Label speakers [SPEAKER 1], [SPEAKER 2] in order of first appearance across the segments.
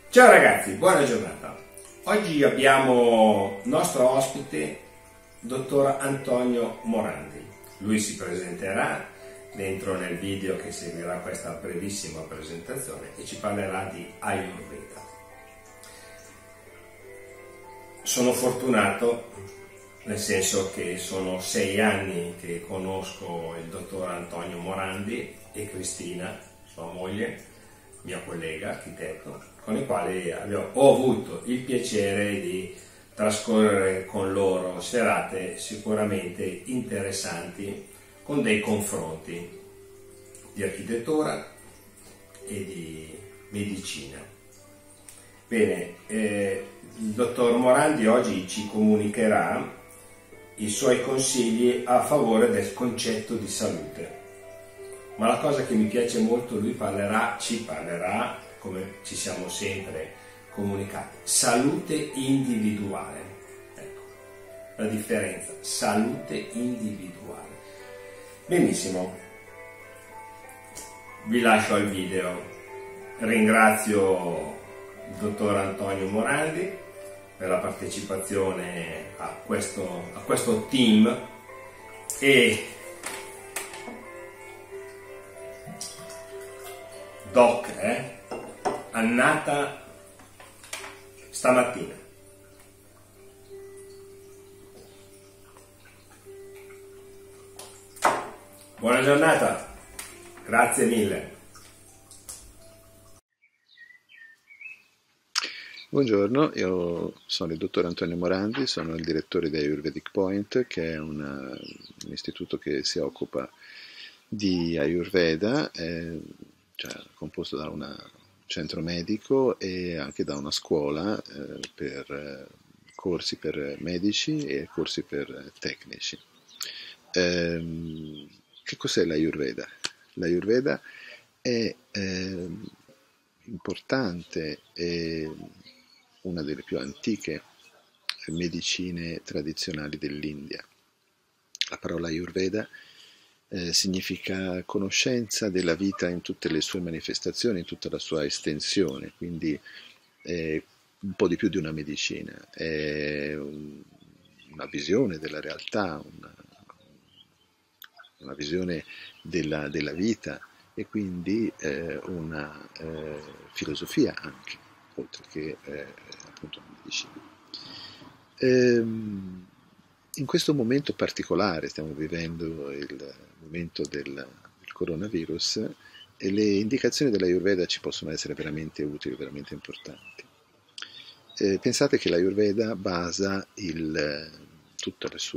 [SPEAKER 1] Ciao ragazzi, buona giornata. Oggi abbiamo nostro ospite, dottor Antonio Morandi. Lui si presenterà dentro nel video che seguirà questa brevissima presentazione e ci parlerà di Ayurveda. Sono fortunato, nel senso che sono 6 anni che conosco il dottor Antonio Morandi e Cristina, sua moglie, mia collega architetto, con i quali ho avuto il piacere di trascorrere con loro serate sicuramente interessanti, con dei confronti di architettura e di medicina. Bene, il dottor Morandi oggi ci comunicherà i suoi consigli a favore del concetto di salute. Ma la cosa che mi piace molto, lui ci parlerà, come ci siamo sempre comunicati, salute individuale. Ecco, la differenza, salute individuale. Benissimo, vi lascio al video. Ringrazio il dottor Antonio Morandi per la partecipazione a questo team e Doc, annata stamattina. Buona giornata, grazie mille.
[SPEAKER 2] Buongiorno, io sono il dottor Antonio Morandi, sono il direttore di Ayurvedic Point, che è un istituto che si occupa di Ayurveda, composto da un centro medico e anche da una scuola per corsi per medici e corsi per tecnici. Che cos'è l'Ayurveda? L'Ayurveda è importante e una delle più antiche medicine tradizionali dell'India. La parola Ayurveda significa conoscenza della vita in tutte le sue manifestazioni, in tutta la sua estensione, quindi è un po' di più di una medicina, è una visione della realtà, una visione della vita e quindi una filosofia anche, oltre che appunto una medicina. In questo momento particolare, stiamo vivendo il momento del coronavirus, e le indicazioni dell'Ayurveda ci possono essere veramente utili, veramente importanti. Pensate che l'Ayurveda basa tutto il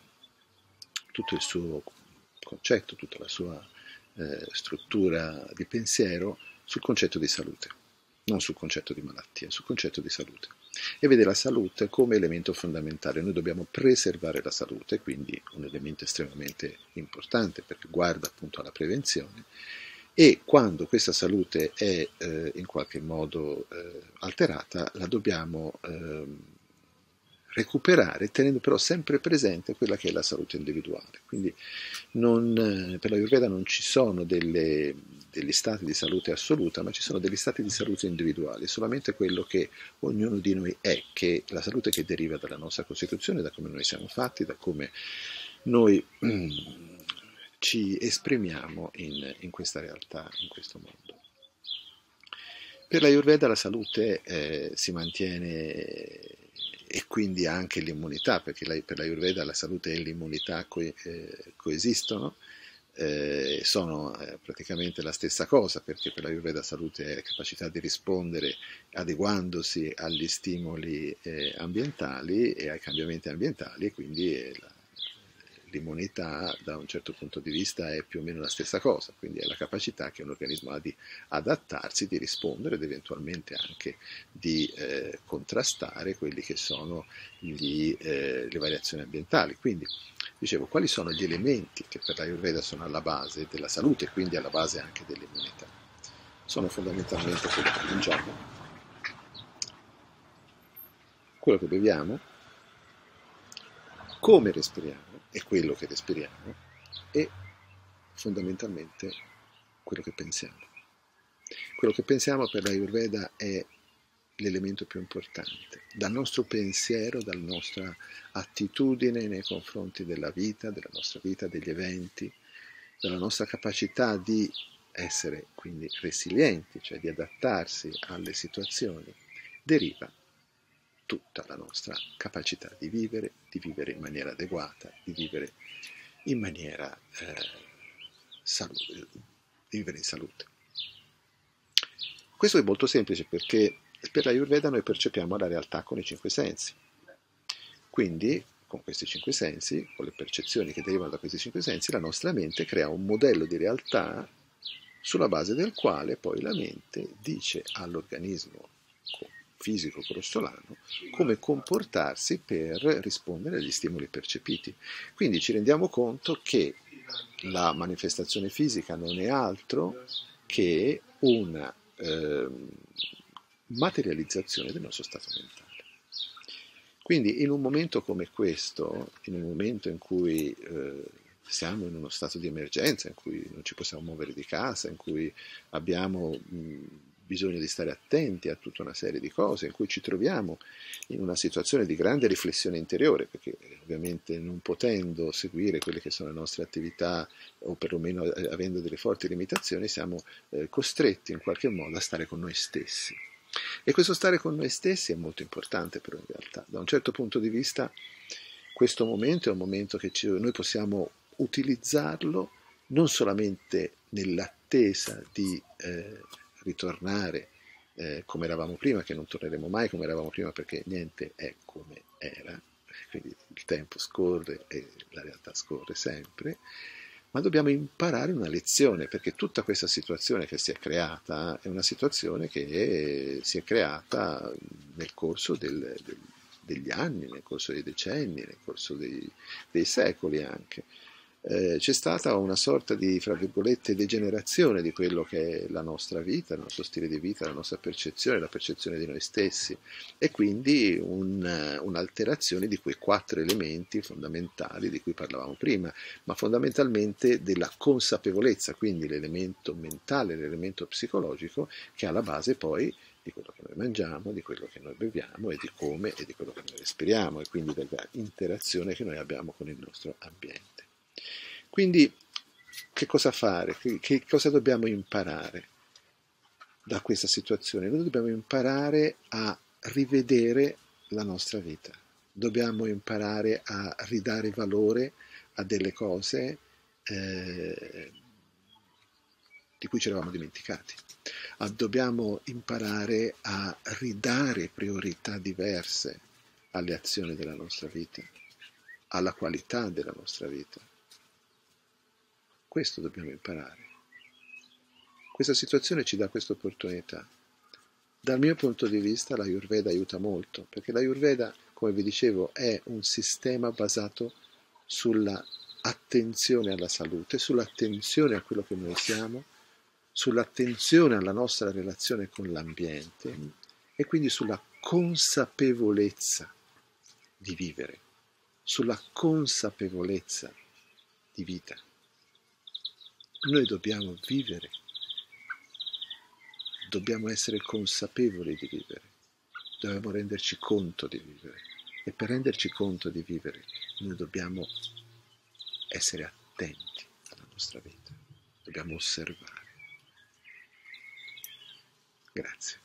[SPEAKER 2] suo concetto, tutta la sua struttura di pensiero sul concetto di salute, non sul concetto di malattia, sul concetto di salute. E vede la salute come elemento fondamentale. Noi dobbiamo preservare la salute, quindi un elemento estremamente importante perché guarda appunto alla prevenzione, e quando questa salute è in qualche modo alterata la dobbiamo recuperare, tenendo però sempre presente quella che è la salute individuale. Quindi per l'Ayurveda non ci sono degli stati di salute assoluta, ma ci sono degli stati di salute individuali, solamente quello che ognuno di noi è, che è la salute che deriva dalla nostra Costituzione, da come noi siamo fatti, da come noi ci esprimiamo in questa realtà, in questo mondo. Per l'Ayurveda la salute si mantiene, e quindi anche l'immunità, perché per l'Ayurveda la salute e l'immunità coesistono, sono praticamente la stessa cosa, perché per l'Ayurveda la salute è la capacità di rispondere adeguandosi agli stimoli ambientali e ai cambiamenti ambientali, e quindi l'immunità da un certo punto di vista è più o meno la stessa cosa, quindi è la capacità che un organismo ha di adattarsi, di rispondere ed eventualmente anche di contrastare quelli che sono le variazioni ambientali. Quindi dicevo, quali sono gli elementi che per l'Ayurveda sono alla base della salute e quindi alla base anche dell'immunità? Sono fondamentalmente quello che mangiamo, quello che beviamo, come respiriamo e quello che respiriamo, e fondamentalmente quello che pensiamo. Quello che pensiamo per l'Ayurveda è l'elemento più importante, dal nostro pensiero, dalla nostra attitudine nei confronti della vita, degli eventi, dalla nostra capacità di essere quindi resilienti, cioè di adattarsi alle situazioni, deriva tutta la nostra capacità di vivere in maniera adeguata, di vivere in maniera di vivere in salute. Questo è molto semplice perché per l'Ayurveda noi percepiamo la realtà con i 5 sensi. Quindi, con questi 5 sensi, con le percezioni che derivano da questi 5 sensi, la nostra mente crea un modello di realtà sulla base del quale poi la mente dice all'organismo fisico grossolano come comportarsi per rispondere agli stimoli percepiti. Quindi ci rendiamo conto che la manifestazione fisica non è altro che una materializzazione del nostro stato mentale. Quindi in un momento come questo, in un momento in cui siamo in uno stato di emergenza, in cui non ci possiamo muovere di casa, in cui abbiamo bisogno di stare attenti a tutta una serie di cose, in cui ci troviamo in una situazione di grande riflessione interiore, perché ovviamente non potendo seguire quelle che sono le nostre attività o perlomeno avendo delle forti limitazioni, siamo costretti in qualche modo a stare con noi stessi. E questo stare con noi stessi è molto importante però in realtà. Da un certo punto di vista questo momento è un momento che noi possiamo utilizzarlo non solamente nell'attesa di ritornare come eravamo prima, che non torneremo mai come eravamo prima perché niente è come era, quindi il tempo scorre e la realtà scorre sempre, ma dobbiamo imparare una lezione, perché tutta questa situazione che si è creata è una situazione che si è creata nel corso degli anni, nel corso dei decenni, nel corso dei secoli anche. C'è stata una sorta di, fra virgolette, degenerazione di quello che è la nostra vita, il nostro stile di vita, la nostra percezione, la percezione di noi stessi e quindi un'alterazione di quei 4 elementi fondamentali di cui parlavamo prima, ma fondamentalmente della consapevolezza, quindi l'elemento mentale, l'elemento psicologico che è alla base poi di quello che noi mangiamo, di quello che noi beviamo e di come e di quello che noi respiriamo e quindi della interazione che noi abbiamo con il nostro ambiente. Quindi che cosa fare? Che cosa dobbiamo imparare da questa situazione? Noi dobbiamo imparare a rivedere la nostra vita, dobbiamo imparare a ridare valore a delle cose di cui ci eravamo dimenticati. Dobbiamo imparare a ridare priorità diverse alle azioni della nostra vita, alla qualità della nostra vita. Questo dobbiamo imparare. Questa situazione ci dà questa opportunità. Dal mio punto di vista l'Ayurveda aiuta molto, perché l'Ayurveda, come vi dicevo, è un sistema basato sulla attenzione alla salute, sull'attenzione a quello che noi siamo, sull'attenzione alla nostra relazione con l'ambiente e quindi sulla consapevolezza di vivere, sulla consapevolezza di vita. Noi dobbiamo vivere, dobbiamo essere consapevoli di vivere, dobbiamo renderci conto di vivere e per renderci conto di vivere noi dobbiamo essere attenti alla nostra vita, dobbiamo osservare. Grazie.